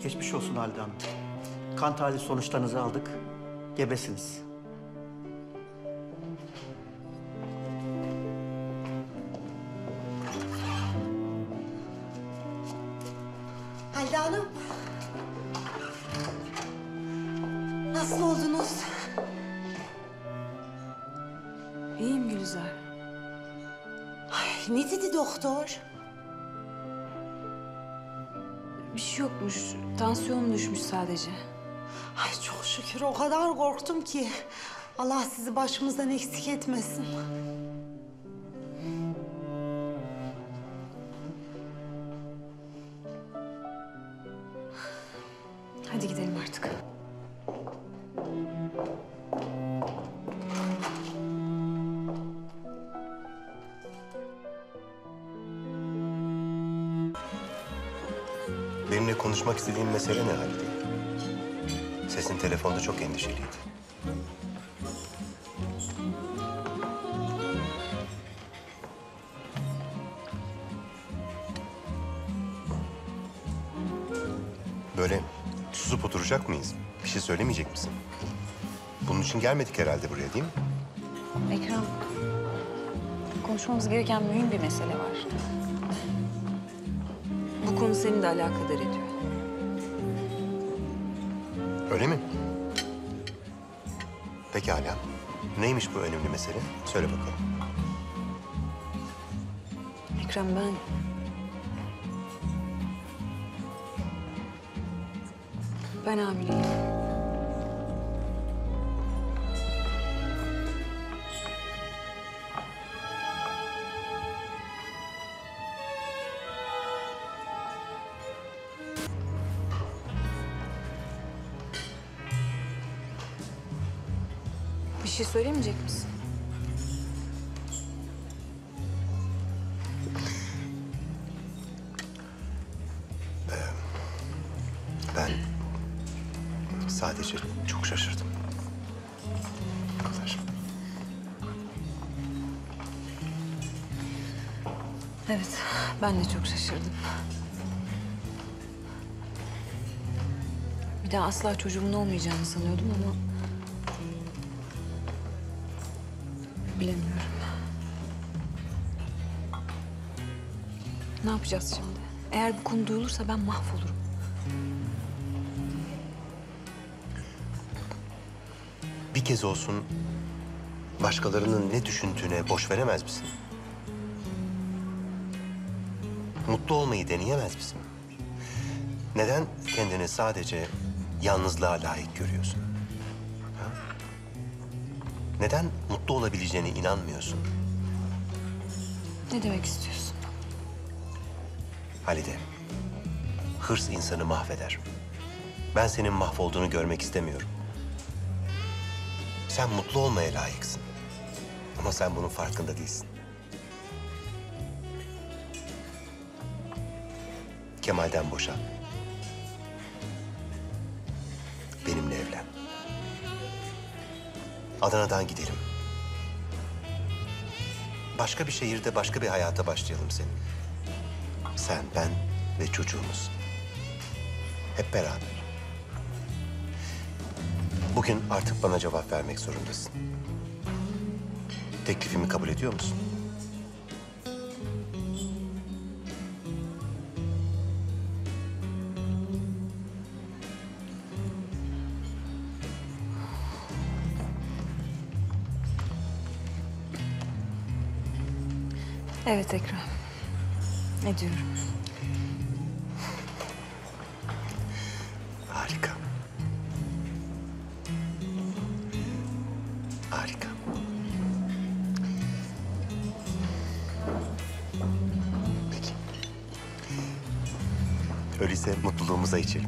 Geçmiş olsun Halide Hanım. Kan tahlil sonuçlarınızı aldık. Gebesiniz. Halide Hanım. Nasıl oldunuz? İyiyim Gülizar. Ay, ne dedi doktor? Bir şey yokmuş. Tansiyonum düşmüş sadece. Ay çok şükür, o kadar korktum ki. Allah sizi başımızdan eksik etmesin. Hadi gidelim artık. Benimle konuşmak istediğin mesele ne Halide? Sesin telefonda çok endişeliydi. Böyle susup oturacak mıyız? Bir şey söylemeyecek misin? Bunun için gelmedik herhalde buraya, değil mi? Ekrem, konuşmamız gereken mühim bir mesele var. Bu konu seni de alakadar ediyor. Öyle mi? Pekala. Neymiş bu önemli mesele? Söyle bakalım. Ekrem, ben hamileyim. Bir şey söylemeyecek misin? Ben sadece çok şaşırdım. Bu kadar. Evet, ben de çok şaşırdım. Bir daha asla çocuğumun olmayacağını sanıyordum ama... bilemiyorum. Ne yapacağız şimdi? Eğer bu konu duyulursa ben mahvolurum. Bir kez olsun başkalarının ne düşündüğüne boş veremez misin? Mutlu olmayı deneyemez misin? Neden kendini sadece yalnızlığa layık görüyorsun? Ha? Neden mutlu olabileceğine inanmıyorsun? Ne demek istiyorsun? Halide, hırs insanı mahveder. Ben senin mahvolduğunu görmek istemiyorum. Sen mutlu olmaya layıksın. Ama sen bunun farkında değilsin. Kemal'den boşan. Benimle evlen. Adana'dan gidelim. Başka bir şehirde başka bir hayata başlayalım senin. Sen, ben ve çocuğumuz. Hep beraber. Bugün artık bana cevap vermek zorundasın. Teklifimi kabul ediyor musun? Evet Ekrem. Ne diyorum? Harika. Harika. Peki. Öyleyse mutluluğumuza içelim.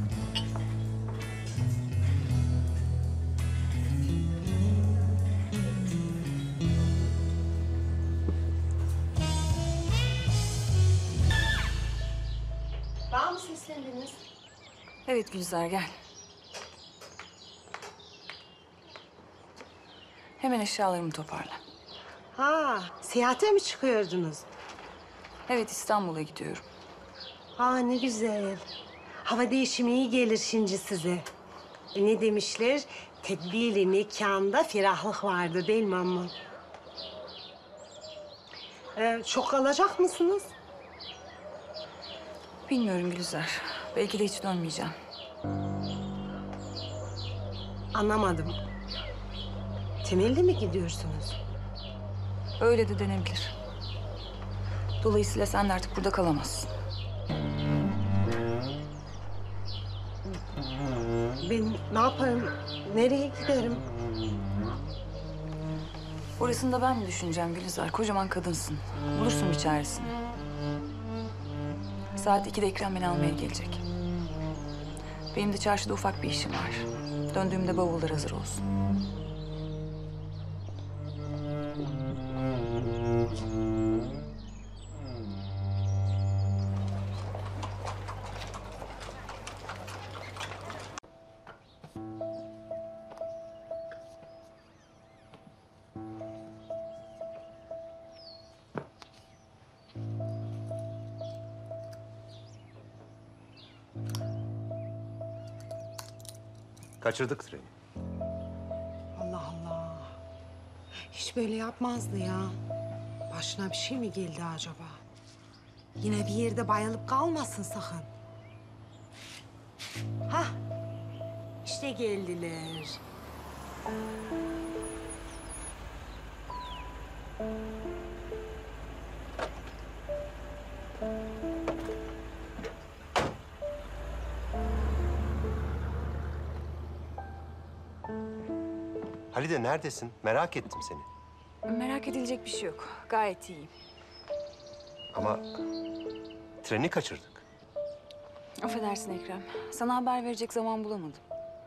Bana mı seslendiniz? Evet Gülizar, gel. Hemen eşyalarımı toparla. Ha, seyahate mi çıkıyordunuz? Evet, İstanbul'a gidiyorum. Ha, ne güzel. Hava değişimi iyi gelir şimdi size. Ne demişler? Tedbiri nikahında ferahlık vardır değil mi amma? Çok kalacak mısınız? Bilmiyorum Gülizar. Belki de hiç dönmeyeceğim. Anlamadım. Temelli mi gidiyorsunuz? Öyle de denebilir. Dolayısıyla sen de artık burada kalamazsın. Ben ne yaparım? Nereye giderim? Orasını da ben mi düşüneceğim Gülizar? Kocaman kadınsın. Bulursun bir çaresini. Saat 2'de Ekrem beni almaya gelecek. Benim de çarşıda ufak bir işim var. Döndüğümde bavullar hazır olsun. Kaçırdık treni. Allah Allah. Hiç böyle yapmazdı ya. Başına bir şey mi geldi acaba? Yine bir yerde bayılıp kalmasın sakın. Hah, işte geldiler. Halide neredesin? Merak ettim seni. Merak edilecek bir şey yok. Gayet iyiyim. Ama treni kaçırdık. Affedersin Ekrem. Sana haber verecek zaman bulamadım.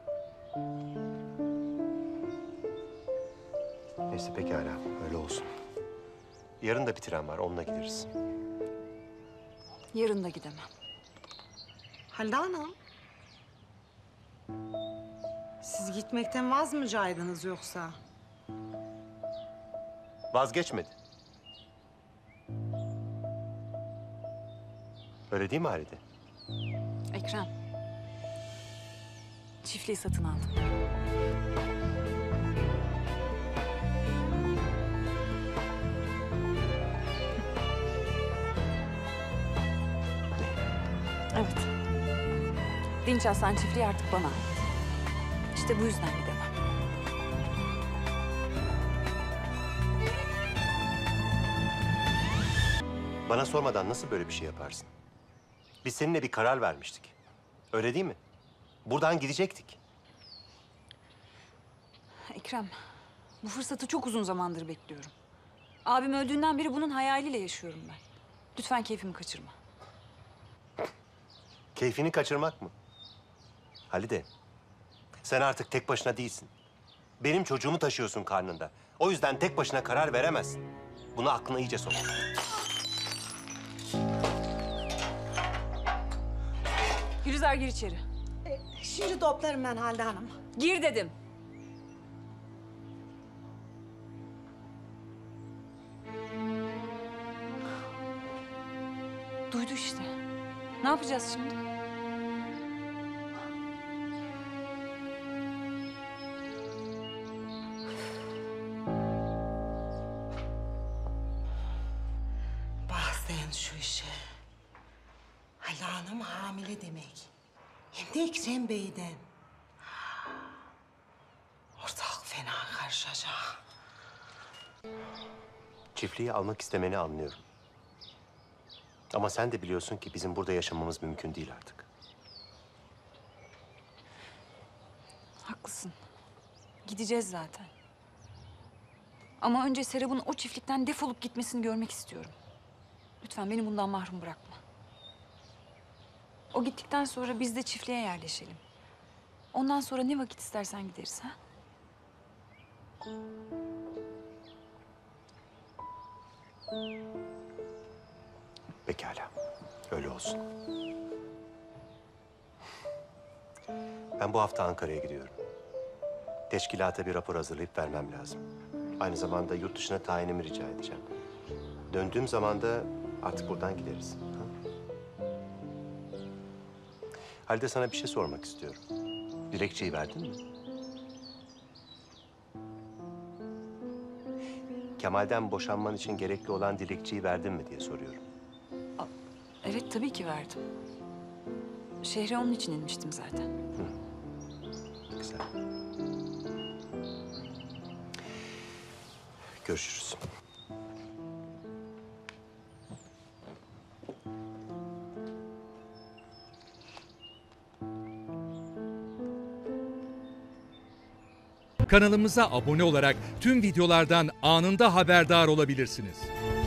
Neyse pekala, öyle olsun. Yarın da bir tren var, onunla gideriz. Yarın da gidemem. Halide Hanım. Siz gitmekten vaz mı caydınız yoksa? Vazgeçmedi. Öyle değil mi Halide? Ekrem. Çiftliği satın aldım. Evet. Dinç Aslan çiftliği artık bana ait. İşte bu yüzden gidemem. Bana sormadan nasıl böyle bir şey yaparsın? Biz seninle bir karar vermiştik. Öyle değil mi? Buradan gidecektik. Ekrem, bu fırsatı çok uzun zamandır bekliyorum. Abim öldüğünden beri bunun hayaliyle yaşıyorum ben. Lütfen keyfimi kaçırma. Keyfini kaçırmak mı? Halide, sen artık tek başına değilsin. Benim çocuğumu taşıyorsun karnında. O yüzden tek başına karar veremezsin. Bunu aklına iyice sok. Gülizar gir içeri. Şimdi toplarım ben Halide Hanım. Gir dedim. Duydu işte. Ne yapacağız şimdi? Bak sen şu işe. Halide Hanım hamile demek. Hem de Ekrem Bey'den. Ortalık fena karışacak. Çiftliği almak istemeni anlıyorum. Ama sen de biliyorsun ki bizim burada yaşamamız mümkün değil artık. Haklısın. Gideceğiz zaten. Ama önce Serap'ın o çiftlikten defolup gitmesini görmek istiyorum. Lütfen beni bundan mahrum bırakma. O gittikten sonra biz de çiftliğe yerleşelim. Ondan sonra ne vakit istersen gideriz ha? Pekala, öyle olsun. Ben bu hafta Ankara'ya gidiyorum. Teşkilata bir rapor hazırlayıp vermem lazım. Aynı zamanda yurt dışına tayinimi rica edeceğim. Döndüğüm zaman da artık buradan gideriz. Ha? Halide, sana bir şey sormak istiyorum. Dilekçeyi verdin mi? Kemal'den boşanman için gerekli olan dilekçeyi verdin mi diye soruyorum. Evet, tabii ki verdim. Şehre onun için inmiştim zaten. Güzel. Görüşürüz. Kanalımıza abone olarak tüm videolardan anında haberdar olabilirsiniz.